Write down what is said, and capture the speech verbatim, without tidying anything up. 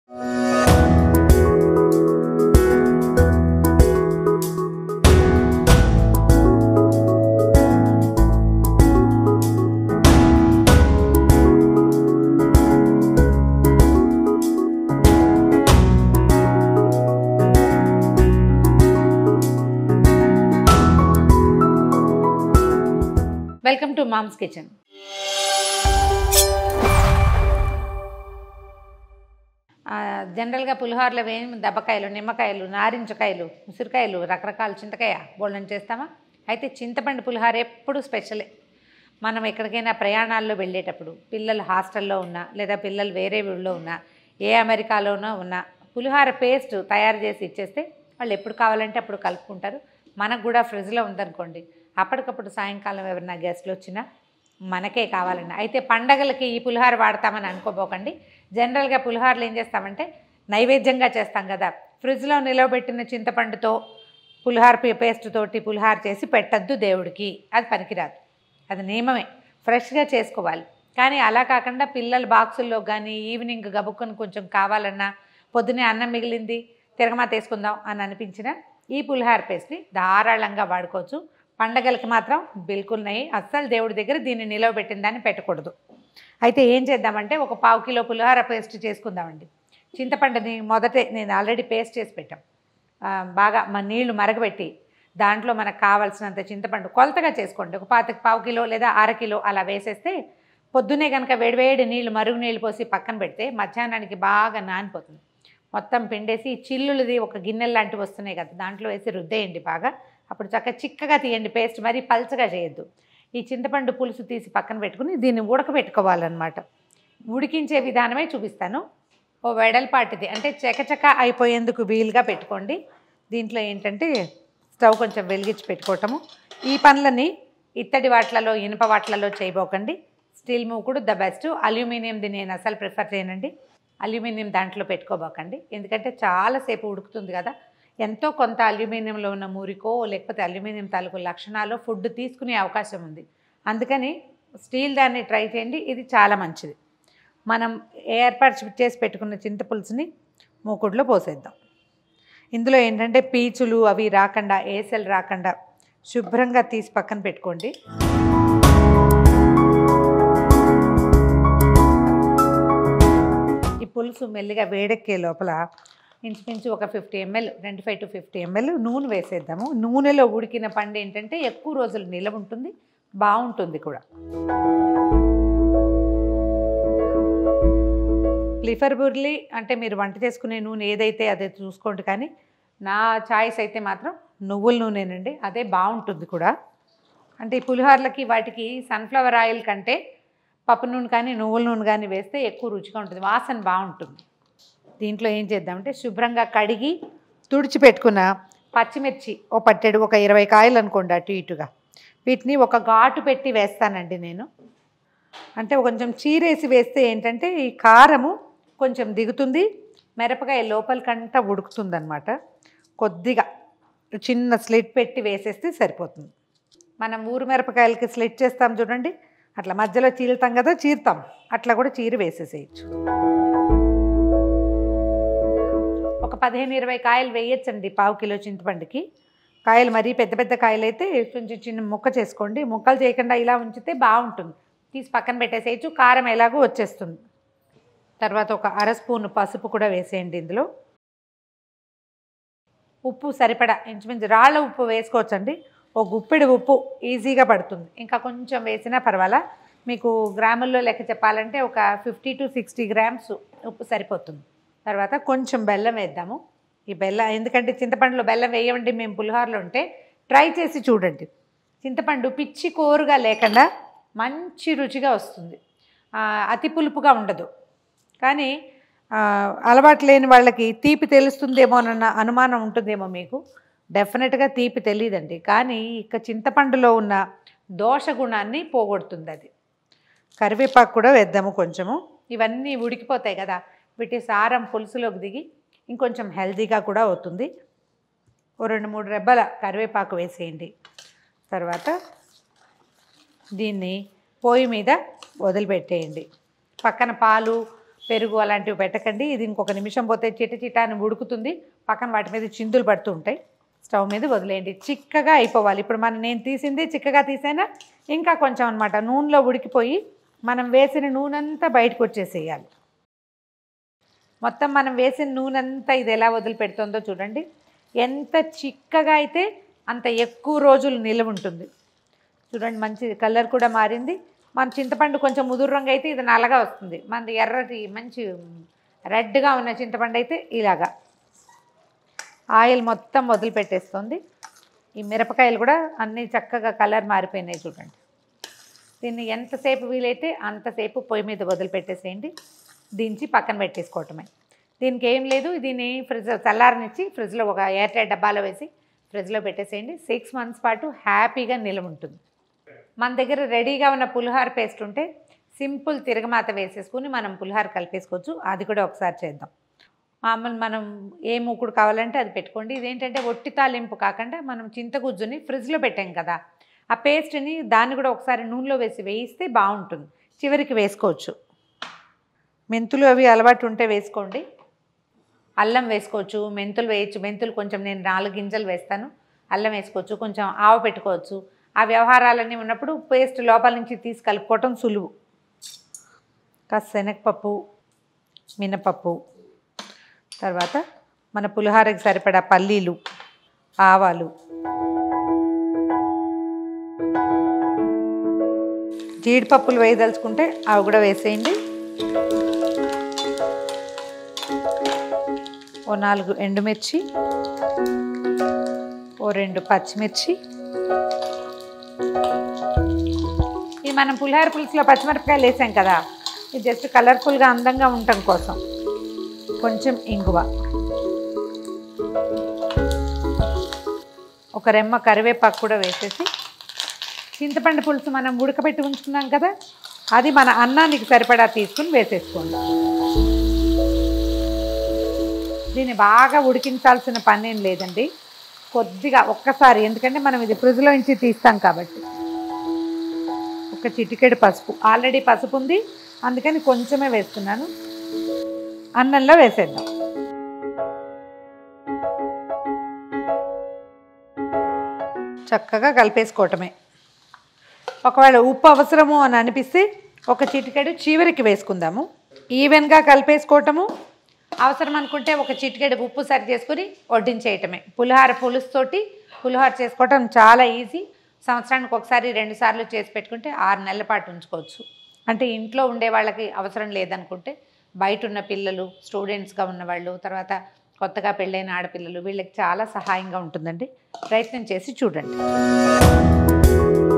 Welcome to moms kitchen. జనరల్గా పులిహోరలో వేయం దెబ్బకాయలు, నిమ్మకాయలు, నారింజకాయలు, ఉసిరికాయలు, రకరకాల చింతకాయ బోళ్ళని చేస్తామా? అయితే చింతపండు పులిహోర ఎప్పుడు స్పెషలే. మనం ఎక్కడికైనా ప్రయాణాల్లో వెళ్ళేటప్పుడు, పిల్లలు హాస్టల్లో ఉన్నా లేదా పిల్లలు వేరే ఊళ్ళో ఉన్నా, ఏ అమెరికాలోనో ఉన్నా పులిహోర పేస్ట్ తయారు చేసి ఇచ్చేస్తే వాళ్ళు ఎప్పుడు కావాలంటే అప్పుడు కలుపుకుంటారు. మనకు కూడా ఫ్రిడ్జ్లో ఉందనుకోండి, అప్పటికప్పుడు సాయంకాలం ఎవరైనా గెస్ట్లు వచ్చినా మనకే కావాలండి. అయితే పండగలకి ఈ పులిహోర వాడతామని అనుకోబోకండి. జనరల్గా పులిహోరలు ఏం చేస్తామంటే నైవేద్యంగా చేస్తాం కదా, ఫ్రిడ్జ్లో నిలవబెట్టిన చింతపండుతో పులిహోర పేస్ట్ తోటి పులిహోర చేసి పెట్టద్దు దేవుడికి, అది పనికిరాదు. అది నియమమే, ఫ్రెష్గా చేసుకోవాలి. కానీ అలా కాకుండా పిల్లల బాక్సుల్లో కానీ ఈవినింగ్ గబుక్కుని కొంచెం కావాలన్నా, పొద్దునే అన్నం మిగిలింది తిరగమాత వేసుకుందాం అని అనిపించిన ఈ పులిహోర పేస్ట్ని ధారాళంగా వాడుకోవచ్చు. పండగలకి మాత్రం బిల్కుల్ నయ్యి, అస్సలు దేవుడి దగ్గర దీన్ని నిలవబెట్టిన దాన్ని పెట్టకూడదు. అయితే ఏం చేద్దామంటే ఒక పావు కిలో పులిహోర పేస్ట్ చేసుకుందామండి. చింతపండుని మొదటే నేను ఆల్రెడీ పేస్ట్ చేసి పెట్టాం. బాగా మన నీళ్లు మరగబెట్టి దాంట్లో మనకు కావాల్సినంత చింతపండు కొలతగా చేసుకోండి. ఒక పాతిక పావు కిలో లేదా అర కిలో అలా వేసేస్తే పొద్దునే కనుక వేడివేడి నీళ్లు మరుగు నీళ్ళు పోసి పక్కన పెడితే మధ్యాహ్నానికి బాగా నానిపోతుంది. మొత్తం పిండేసి చిల్లులది ఒక గిన్నెలు లాంటివి వస్తున్నాయి కదా, దాంట్లో వేసి రుద్దేయండి బాగా. అప్పుడు చక్కగా చిక్కగా తీయండి పేస్ట్, మరీ పల్చగా చేయొద్దు. ఈ చింతపండు పులుసు తీసి పక్కన పెట్టుకుని దీన్ని ఉడకబెట్టుకోవాలన్నమాట. ఉడికించే విధానమే చూపిస్తాను. ఓ వెడల్పాటిది అంటే చకచక అయిపోయేందుకు వీలుగా పెట్టుకోండి. దీంట్లో ఏంటంటే స్టవ్ కొంచెం వెలిగించి పెట్టుకోవటము. ఈ పనులని ఇత్తడి వాట్లలో ఇనుప వాట్లలో చేయబోకండి. స్టీల్ మూకుడు ద బెస్ట్. అల్యూమినియంది నేను అసలు ప్రిఫర్ చేయనండి. అల్యూమినియం దాంట్లో పెట్టుకోబోకండి, ఎందుకంటే చాలాసేపు ఉడుకుతుంది కదా. ఎంతో కొంత అల్యూమినియంలో ఉన్న మురికో లేకపోతే అల్యూమినియం తాలూకు లక్షణాలు ఫుడ్ తీసుకునే అవకాశం ఉంది. అందుకని స్టీల్ దాన్ని ట్రై చేయండి, ఇది చాలా మంచిది. మనం ఏర్పాటు చేసి పెట్టుకున్న చింతపులుసుని మూకుడులో పోసేద్దాం. ఇందులో ఏంటంటే పీచులు అవి రాకుండా, ఏసెలు రాకుండా శుభ్రంగా తీసి పక్కన పెట్టుకోండి. ఈ పులుసు మెల్లిగా వేడెక్కే లోపల ఇంచుమించు ఒక fifty ML twenty five to fifty ML నూనె వేసేద్దాము. నూనెలో ఉడికిన పండు ఏంటంటే ఎక్కువ రోజులు నిలవ ఉంటుంది, బాగుంటుంది కూడా. ప్రిఫరబుల్లీ అంటే మీరు వంట చేసుకునే నూనె ఏదైతే అదే చూసుకోండి, కానీ నా చాయిస్ అయితే మాత్రం నువ్వుల నూనెనండి, అదే బాగుంటుంది కూడా. అంటే ఈ పులిహోరలకి వాటికి సన్ఫ్లవర్ ఆయిల్ కంటే పప్పు నూనె కానీ నువ్వుల నూనె కానీ వేస్తే ఎక్కువ రుచిగా ఉంటుంది, వాసన బాగుంటుంది. దీంట్లో ఏం చేద్దామంటే శుభ్రంగా కడిగి తుడిచిపెట్టుకున్న పచ్చిమిర్చి ఓ పట్టెడు, ఒక ఇరవై కాయలు అనుకోండి అటు ఇటుగా, వీటిని ఒక ఘాటు పెట్టి వేస్తానండి నేను. అంటే కొంచెం చీరేసి వేస్తే ఏంటంటే ఈ కారము కొంచెం దిగుతుంది, మిరపకాయ లోపలికంటా ఉడుకుతుంది అనమాట. కొద్దిగా చిన్న స్లిట్ పెట్టి వేసేస్తే సరిపోతుంది. మనం ఊరు మిరపకాయలకి స్లిట్ చేస్తాం చూడండి, అట్లా మధ్యలో చీలుతాం కదా, చీరుతాం అట్లా కూడా చీరి వేసేసేయచ్చు. ఒక పదిహేను ఇరవై కాయలు వేయచ్చండి పావు కిలో చింతపండుకి. కాయలు మరీ పెద్ద పెద్ద కాయలు అయితే కొంచెం చిన్న ముక్క చేసుకోండి. ముక్కలు చేయకుండా ఇలా ఉంచితే బాగుంటుంది. తీసి పక్కన పెట్టేసేయచ్చు, కారం ఎలాగో వచ్చేస్తుంది. తర్వాత ఒక అర స్పూన్ పసుపు కూడా వేసేయండి. ఇందులో ఉప్పు సరిపడా, ఇంచుమించు రాళ్ళ ఉప్పు వేసుకోవచ్చండి. ఒక గుప్పెడు ఉప్పు ఈజీగా పడుతుంది, ఇంకా కొంచెం వేసినా పర్వాలా. మీకు గ్రాముల్లో లెక్క చెప్పాలంటే ఒక ఫిఫ్టీ టు సిక్స్టీ గ్రామ్స్ ఉప్పు సరిపోతుంది. తర్వాత కొంచెం బెల్లం వేద్దాము. ఈ బెల్లం ఎందుకంటే చింతపండులో బెల్లం వేయమండి మేము పులిహోరలో ఉంటే, ట్రై చేసి చూడండి. చింతపండు పిచ్చి కోరుగా లేకుండా మంచి రుచిగా వస్తుంది, అతి పులుపుగా ఉండదు. కానీ అలవాటు లేని వాళ్ళకి తీపి తెలుస్తుందేమోనన్న అనుమానం ఉంటుందేమో మీకు. డెఫినెట్గా తీపి తెలియదండి, కానీ ఇక చింతపండులో ఉన్న దోష గుణాన్ని పోగొడుతుంది అది. కరివేపాకు కూడా వేద్దాము కొంచెము. ఇవన్నీ ఉడికిపోతాయి కదా, వీటి సారం పులుసులోకి దిగి ఇంకొంచెం హెల్తీగా కూడా అవుతుంది. ఓ రెండు మూడు రెబ్బల కరివేపాకు వేసేయండి. తర్వాత దీన్ని పొయ్యి మీద వదిలిపెట్టేయండి. పక్కన పాలు పెరుగు అలాంటివి పెట్టకండి. ఇది ఇంకొక నిమిషం పోతే చిట చిట అని ఉడుకుతుంది. పక్కన వాటి మీద చిందులు పడుతూ ఉంటాయి. స్టవ్ మీద వదిలేయండి. చిక్కగా అయిపోవాలి. ఇప్పుడు మనం నేను తీసింది చిక్కగా తీసైనా ఇంకా కొంచెం అనమాట నూనెలో ఉడికిపోయి మనం వేసిన నూనె అంతా బయటకు వచ్చేసేయాలి. మొత్తం మనం వేసిన నూనె అంతా ఇది ఎలా వదిలిపెడుతుందో చూడండి. ఎంత చిక్కగా అయితే అంత ఎక్కువ రోజులు నిల్వ ఉంటుంది. చూడండి మంచి కలర్ కూడా మారింది. మన చింతపండు కొంచెం ముదురు రంగు అయితే ఇది నల్లగా వస్తుంది. మనది ఎర్రటి మంచి రెడ్గా ఉన్న చింతపండు అయితే ఇలాగా ఆయిల్ మొత్తం వదిలిపెట్టేస్తుంది. ఈ మిరపకాయలు కూడా అన్నీ చక్కగా కలర్ మారిపోయినాయి చూడండి. దీన్ని ఎంతసేపు వీలైతే అంతసేపు పొయ్యి మీద వదిలిపెట్టేసేయండి. దించి పక్కన పెట్టేసుకోవటమే. దీనికి ఏం లేదు. దీన్ని ఫ్రిడ్జ్ చల్లారనిచ్చి ఫ్రిడ్జ్లో ఒక ఎయిర్ టైట్ డబ్బాలో వేసి ఫ్రిడ్జ్లో పెట్టేసేయండి. సిక్స్ మంత్స్ పాటు హ్యాపీగా నిల్వ ఉంటుంది. మన దగ్గర రెడీగా ఉన్న పులిహోర పేస్ట్ ఉంటే సింపుల్ తిరగమాత వేసేసుకుని మనం పులిహోర కలిపేసుకోవచ్చు. అది కూడా ఒకసారి చేద్దాం. మామూలు మనం ఏ మూకుడు కావాలంటే అది పెట్టుకోండి. ఇదేంటంటే ఒట్టి తాలింపు కాకుండా మనం చింతగుజ్జుని ఫ్రిడ్జ్లో పెట్టాం కదా, ఆ పేస్ట్ని దాన్ని కూడా ఒకసారి నూనెలో వేసి వేయిస్తే బాగుంటుంది. చివరికి వేసుకోవచ్చు. మెంతులు అవి అలవాటు ఉంటే వేసుకోండి. అల్లం వేసుకోవచ్చు, మెంతులు వేయచ్చు. మెంతులు కొంచెం నేను నాలుగు గింజలు వేస్తాను. అల్లం వేసుకోవచ్చు, కొంచెం ఆవు పెట్టుకోవచ్చు. ఆ వ్యవహారాలన్నీ ఉన్నప్పుడు పేస్ట్ లోపల నుంచి తీసి కలుపుకోవటం సులువు. కాస్త శనగపప్పు, మినపప్పు, తర్వాత మన పులిహోరకి సరిపడా పల్లీలు, ఆవాలు, జీడిపప్పులు వేయదలుచుకుంటే అవి కూడా వేసేయండి. ఓ నాలుగు ఎండుమిర్చి, ఓ రెండు పచ్చిమిర్చి. ఇది మనం పులిహోర పులుసులో పచ్చిమిరపకాయలు వేసాం కదా, ఇది జస్ట్ కలర్ఫుల్గా అందంగా ఉండటం కోసం. కొంచెం ఇంగువ, ఒక రెమ్మ కరివేపాకు కూడా వేసేసి చింతపండు పులుసు మనం ఉడకబెట్టి ఉంచుకున్నాం కదా, అది మన అన్నానికి సరిపడా తీసుకుని వేసేసుకోండి. దీన్ని బాగా ఉడికించాల్సిన పని ఏం లేదండి. కొద్దిగా ఒక్కసారి, ఎందుకంటే మనం ఇది ఫ్రిడ్జ్లో నుంచి తీస్తాం కాబట్టి. ఒక చిటికెడు పసుపు, ఆల్రెడీ పసుపు ఉంది అందుకని కొంచెమే వేస్తున్నాను. అన్నంలో వేసేద్దాం. చక్కగా కలిపేసుకోవటమే. ఒకవేళ ఉప్పు అవసరము అని అనిపిస్తే ఒక చిటికెడు చివరికి వేసుకుందాము. ఈవెన్గా కలిపేసుకోవటము. అవసరం అనుకుంటే ఒక చిటికెడు ఉప్పు సరి చేసుకుని వడ్డించేయటమే. పులిహోర పులుసుతోటి పులిహోర చేసుకోవటం చాలా ఈజీ. సంవత్సరానికి ఒకసారి రెండు సార్లు చేసి పెట్టుకుంటే ఆరు నెలల పాటు ఉంచుకోవచ్చు. అంటే ఇంట్లో ఉండే వాళ్ళకి అవసరం లేదనుకుంటే బయట ఉన్న పిల్లలు, స్టూడెంట్స్గా ఉన్నవాళ్ళు, తర్వాత కొత్తగా పెళ్ళైన ఆడపిల్లలు, వీళ్ళకి చాలా సహాయంగా ఉంటుందండి. ప్రయత్నం చేసి చూడండి.